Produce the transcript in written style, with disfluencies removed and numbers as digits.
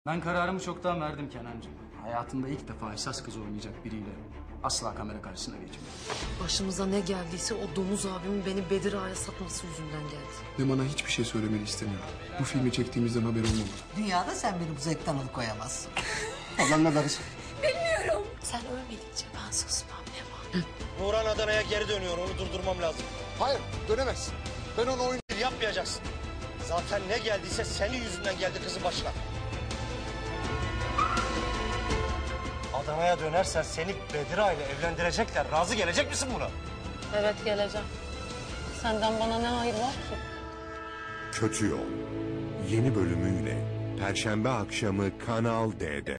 Ben kararımı çoktan verdim Kenancığım. Hayatında ilk defa esas kız oynayacak biriyle asla kamera karşısına geçmiyor. Başımıza ne geldiyse o domuz abimin beni Bedir Ağa'ya satması yüzünden geldi. Ve bana hiçbir şey söylemeni istemiyorum. Bu filmi çektiğimizden haber olmamalı. Dünyada sen beni bu zevkten alıkoyamazsın. Ablanla darız. Sen ölmedikçe ben susmam Leman. Nurhan Adana'ya geri dönüyor. Onu durdurmam lazım. Hayır, dönemez. Ben onu oyun... Yapmayacaksın. Zaten ne geldiyse senin yüzünden geldi kızın başına. Adana'ya dönersen seni Bedira ile evlendirecekler. Razı gelecek misin buna? Evet geleceğim. Senden bana ne hayır var ki? Kötü Yol yeni bölümüyle Perşembe akşamı Kanal D'de.